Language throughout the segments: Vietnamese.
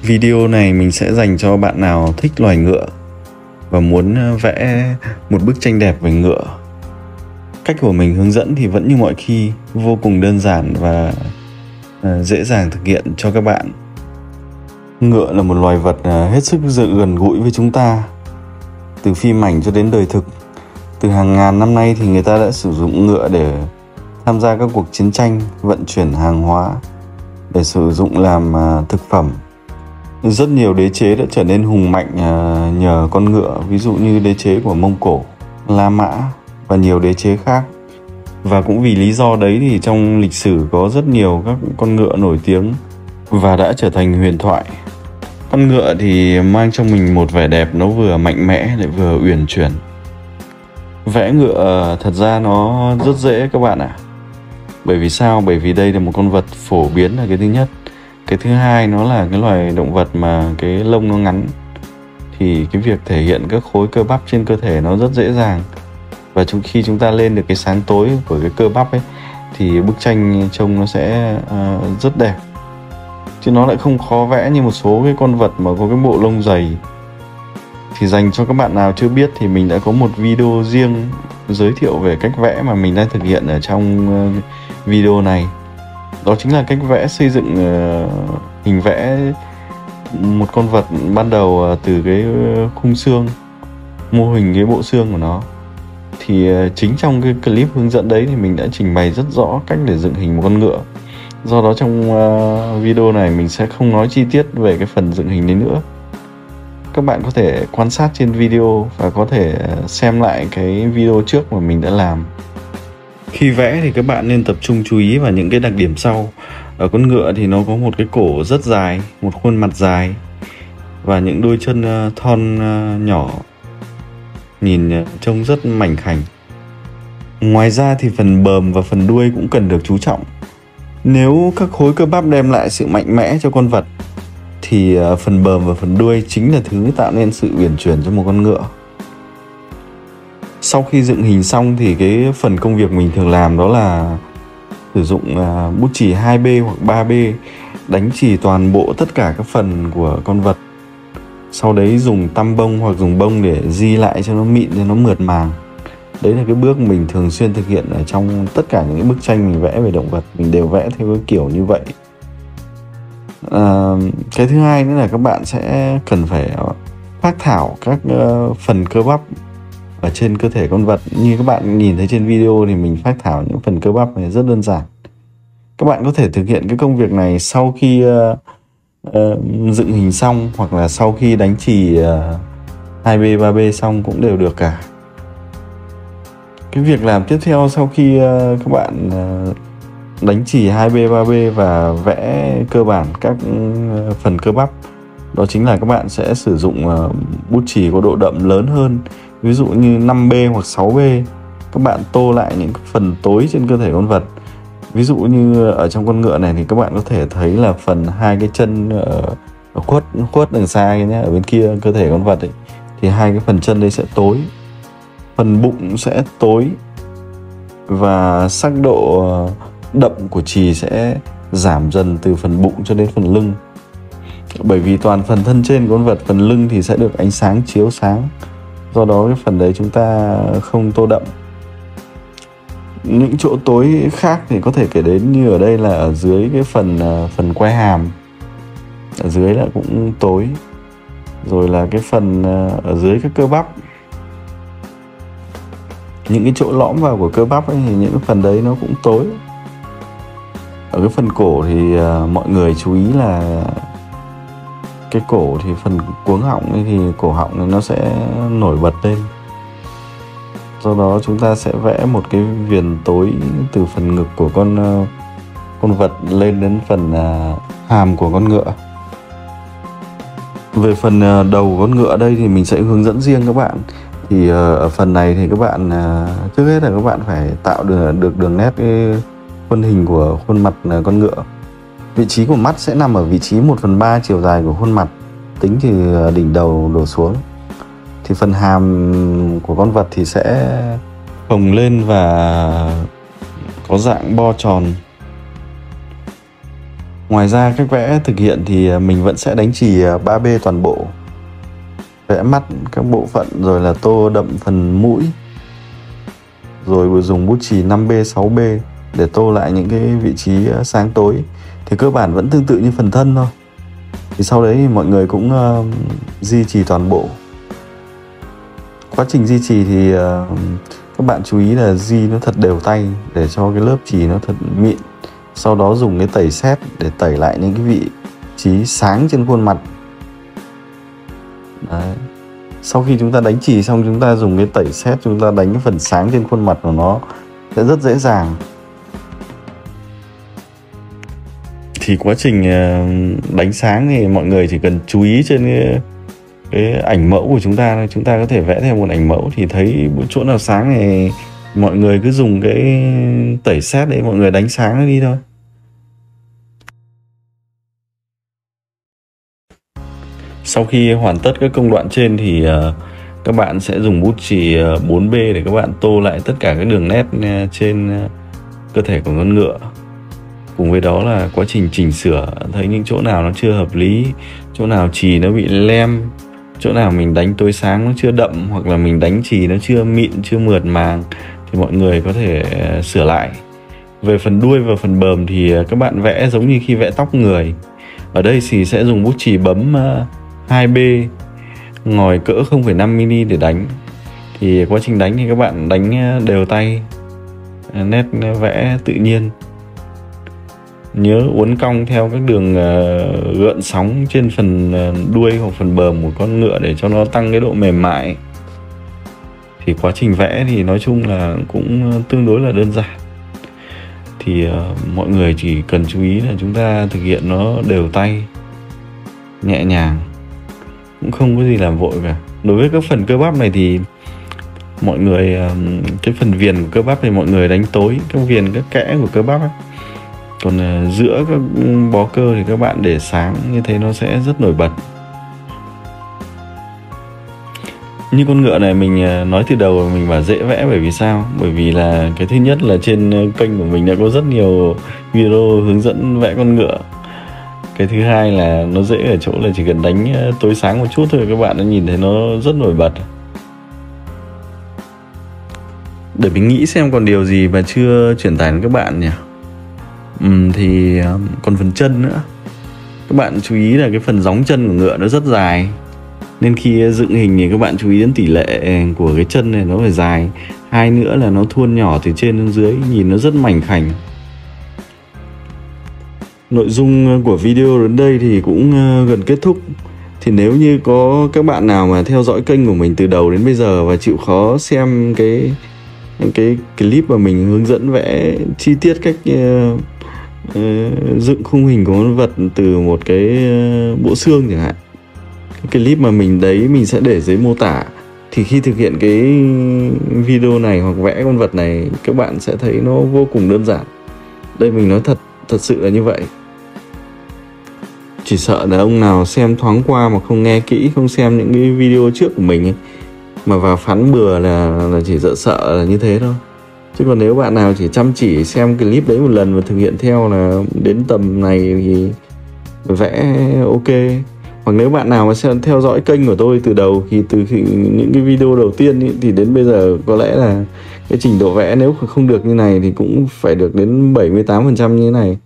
Video này mình sẽ dành cho bạn nào thích loài ngựa và muốn vẽ một bức tranh đẹp về ngựa. Cách của mình hướng dẫn thì vẫn như mọi khi, vô cùng đơn giản và dễ dàng thực hiện cho các bạn. Ngựa là một loài vật hết sức gần gũi với chúng ta. Từ phim ảnh cho đến đời thực, từ hàng ngàn năm nay thì người ta đã sử dụng ngựa để tham gia các cuộc chiến tranh, vận chuyển hàng hóa, để sử dụng làm thực phẩm. Rất nhiều đế chế đã trở nên hùng mạnh nhờ con ngựa, ví dụ như đế chế của Mông Cổ, La Mã và nhiều đế chế khác. Và cũng vì lý do đấy thì trong lịch sử có rất nhiều các con ngựa nổi tiếng và đã trở thành huyền thoại. Con ngựa thì mang trong mình một vẻ đẹp, nó vừa mạnh mẽ lại vừa uyển chuyển. Vẽ ngựa thật ra nó rất dễ các bạn ạ. Bởi vì sao? Bởi vì đây là một con vật phổ biến là cái thứ nhất. Cái thứ hai, nó là cái loài động vật mà cái lông nó ngắn, thì cái việc thể hiện các khối cơ bắp trên cơ thể nó rất dễ dàng. Và khi chúng ta lên được cái sáng tối của cái cơ bắp ấy thì bức tranh trông nó sẽ rất đẹp. Chứ nó lại không khó vẽ như một số cái con vật mà có cái bộ lông dày. Thì dành cho các bạn nào chưa biết thì mình đã có một video riêng giới thiệu về cách vẽ mà mình đang thực hiện ở trong video này. Đó chính là cách vẽ xây dựng hình vẽ một con vật ban đầu từ cái khung xương, mô hình cái bộ xương của nó. Thì chính trong cái clip hướng dẫn đấy thì mình đã trình bày rất rõ cách để dựng hình một con ngựa. Do đó trong video này mình sẽ không nói chi tiết về cái phần dựng hình đấy nữa. Các bạn có thể quan sát trên video và có thể xem lại cái video trước mà mình đã làm. Khi vẽ thì các bạn nên tập trung chú ý vào những cái đặc điểm sau. Ở con ngựa thì nó có một cái cổ rất dài, một khuôn mặt dài và những đôi chân thon nhỏ, nhìn trông rất mảnh khảnh. Ngoài ra thì phần bờm và phần đuôi cũng cần được chú trọng. Nếu các khối cơ bắp đem lại sự mạnh mẽ cho con vật thì phần bờm và phần đuôi chính là thứ tạo nên sự uyển chuyển cho một con ngựa. Sau khi dựng hình xong thì cái phần công việc mình thường làm đó là sử dụng bút chì 2B hoặc 3B đánh chì toàn bộ tất cả các phần của con vật. Sau đấy dùng tăm bông hoặc dùng bông để di lại cho nó mịn, cho nó mượt màng. Đấy là cái bước mình thường xuyên thực hiện ở trong tất cả những cái bức tranh mình vẽ về động vật. Mình đều vẽ theo cái kiểu như vậy. Cái thứ hai nữa là các bạn sẽ cần phải phác thảo các phần cơ bắp ở trên cơ thể con vật. Như các bạn nhìn thấy trên video thì mình phác thảo những phần cơ bắp này rất đơn giản. Các bạn có thể thực hiện cái công việc này sau khi dựng hình xong, hoặc là sau khi đánh chì 2B, 3B xong cũng đều được cả. Cái việc làm tiếp theo sau khi các bạn đánh chì 2B, 3B và vẽ cơ bản các phần cơ bắp, đó chính là các bạn sẽ sử dụng bút chì có độ đậm lớn hơn. Ví dụ như 5B hoặc 6B. Các bạn tô lại những phần tối trên cơ thể con vật. Ví dụ như ở trong con ngựa này thì các bạn có thể thấy là phần hai cái chân ở khuất đằng xa nhé, ở bên kia cơ thể con vật ấy, thì hai cái phần chân đây sẽ tối, phần bụng sẽ tối và sắc độ đậm của chì sẽ giảm dần từ phần bụng cho đến phần lưng. Bởi vì toàn phần thân trên của con vật, phần lưng thì sẽ được ánh sáng chiếu sáng, do đó cái phần đấy chúng ta không tô đậm. Những chỗ tối khác thì có thể kể đến như ở đây là ở dưới cái phần quai hàm, ở dưới là cũng tối. Rồi là cái phần ở dưới các cơ bắp, những cái chỗ lõm vào của cơ bắp ấy, thì những cái phần đấy nó cũng tối. Ở cái phần cổ thì mọi người chú ý là cái cổ thì phần cuống họng ấy, thì cổ họng này nó sẽ nổi bật lên. Do đó chúng ta sẽ vẽ một cái viền tối từ phần ngực của con vật lên đến phần hàm của con ngựa. Về phần đầu con ngựa đây thì mình sẽ hướng dẫn riêng các bạn. Thì ở phần này thì các bạn trước hết là các bạn phải tạo được đường nét cái khuôn hình của khuôn mặt con ngựa. Vị trí của mắt sẽ nằm ở vị trí 1/3 chiều dài của khuôn mặt, tính từ đỉnh đầu đổ xuống. Thì phần hàm của con vật thì sẽ phồng lên và có dạng bo tròn. Ngoài ra cách vẽ thực hiện thì mình vẫn sẽ đánh chì 3B toàn bộ, vẽ mắt các bộ phận, rồi là tô đậm phần mũi, rồi dùng bút chì 5B 6B để tô lại những cái vị trí sáng tối. Thì cơ bản vẫn tương tự như phần thân thôi. Thì sau đấy thì mọi người cũng di chì toàn bộ. Quá trình di chì thì các bạn chú ý là di nó thật đều tay để cho cái lớp chì nó thật mịn. Sau đó dùng cái tẩy sét để tẩy lại những cái vị trí sáng trên khuôn mặt. Đấy. Sau khi chúng ta đánh chì xong, chúng ta dùng cái tẩy sét, chúng ta đánh cái phần sáng trên khuôn mặt của nó sẽ rất dễ dàng. Thì quá trình đánh sáng thì mọi người chỉ cần chú ý trên cái ảnh mẫu của chúng ta có thể vẽ theo một ảnh mẫu, thì thấy chỗ nào sáng thì mọi người cứ dùng cái tẩy sét đấy, mọi người đánh sáng nó đi thôi. Sau khi hoàn tất các công đoạn trên thì các bạn sẽ dùng bút chì 4B để các bạn tô lại tất cả các đường nét trên cơ thể của con ngựa. Cùng với đó là quá trình chỉnh sửa, thấy những chỗ nào nó chưa hợp lý, chỗ nào chì nó bị lem, chỗ nào mình đánh tối sáng nó chưa đậm, hoặc là mình đánh chì nó chưa mịn, chưa mượt màng, thì mọi người có thể sửa lại. Về phần đuôi và phần bờm thì các bạn vẽ giống như khi vẽ tóc người. Ở đây thì sẽ dùng bút chì bấm 2B, ngòi cỡ 0,5mm để đánh. Thì quá trình đánh thì các bạn đánh đều tay, nét vẽ tự nhiên. Nhớ uốn cong theo các đường gợn sóng trên phần đuôi hoặc phần bờm của con ngựa để cho nó tăng cái độ mềm mại. Thì quá trình vẽ thì nói chung là cũng tương đối là đơn giản. Thì mọi người chỉ cần chú ý là chúng ta thực hiện nó đều tay, nhẹ nhàng, cũng không có gì làm vội cả. Đối với các phần cơ bắp này thì mọi người, cái phần viền của cơ bắp thì mọi người đánh tối các viền, các kẽ của cơ bắp ấy. Còn giữa các bó cơ thì các bạn để sáng, như thế nó sẽ rất nổi bật. Như con ngựa này mình nói từ đầu mình bảo dễ vẽ, bởi vì sao? Bởi vì là cái thứ nhất là trên kênh của mình đã có rất nhiều video hướng dẫn vẽ con ngựa. Cái thứ hai là nó dễ ở chỗ là chỉ cần đánh tối sáng một chút thôi các bạn đã nhìn thấy nó rất nổi bật. Để mình nghĩ xem còn điều gì mà chưa truyền tải đến các bạn nhỉ? Thì còn phần chân nữa. Các bạn chú ý là cái phần gióng chân của ngựa nó rất dài, nên khi dựng hình thì các bạn chú ý đến tỷ lệ của cái chân này nó phải dài. Hai nữa là nó thuôn nhỏ từ trên đến dưới, nhìn nó rất mảnh khảnh. Nội dung của video đến đây thì cũng gần kết thúc. Thì nếu như có các bạn nào mà theo dõi kênh của mình từ đầu đến bây giờ và chịu khó xem cái clip mà mình hướng dẫn vẽ chi tiết cách dựng khung hình của con vật từ một cái bộ xương chẳng hạn, cái clip mà mình sẽ để dưới mô tả. Thì khi thực hiện cái video này hoặc vẽ con vật này, các bạn sẽ thấy nó vô cùng đơn giản. Đây mình nói thật sự là như vậy. Chỉ sợ là ông nào xem thoáng qua mà không nghe kỹ, không xem những cái video trước của mình ấy, mà vào phán bừa là chỉ sợ là như thế thôi. Chứ còn nếu bạn nào chỉ chăm chỉ xem clip đấy một lần và thực hiện theo là đến tầm này thì vẽ ok. Hoặc nếu bạn nào mà sẽ theo dõi kênh của tôi từ đầu, thì từ những cái video đầu tiên ý, thì đến bây giờ có lẽ là cái trình độ vẽ nếu không được như này thì cũng phải được đến 78% như thế này.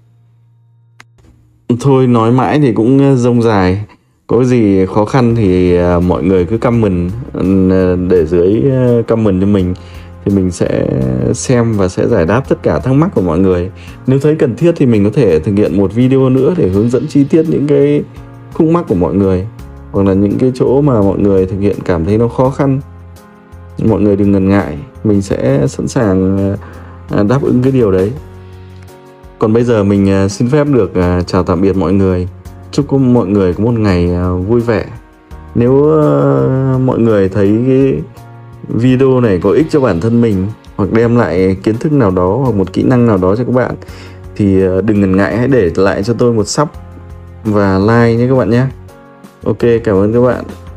Thôi nói mãi thì cũng rông dài. Có gì khó khăn thì mọi người cứ comment để dưới comment cho mình, thì mình sẽ xem và sẽ giải đáp tất cả thắc mắc của mọi người. Nếu thấy cần thiết thì mình có thể thực hiện một video nữa để hướng dẫn chi tiết những cái khúc mắc của mọi người, hoặc là những cái chỗ mà mọi người thực hiện cảm thấy nó khó khăn. Mọi người đừng ngần ngại, mình sẽ sẵn sàng đáp ứng cái điều đấy. Còn bây giờ mình xin phép được chào tạm biệt mọi người. Chúc mọi người có một ngày vui vẻ. Nếu mọi người thấy cái video này có ích cho bản thân mình, hoặc đem lại kiến thức nào đó hoặc một kỹ năng nào đó cho các bạn, thì đừng ngần ngại, hãy để lại cho tôi một sub và like nhé các bạn nhé. Ok, cảm ơn các bạn.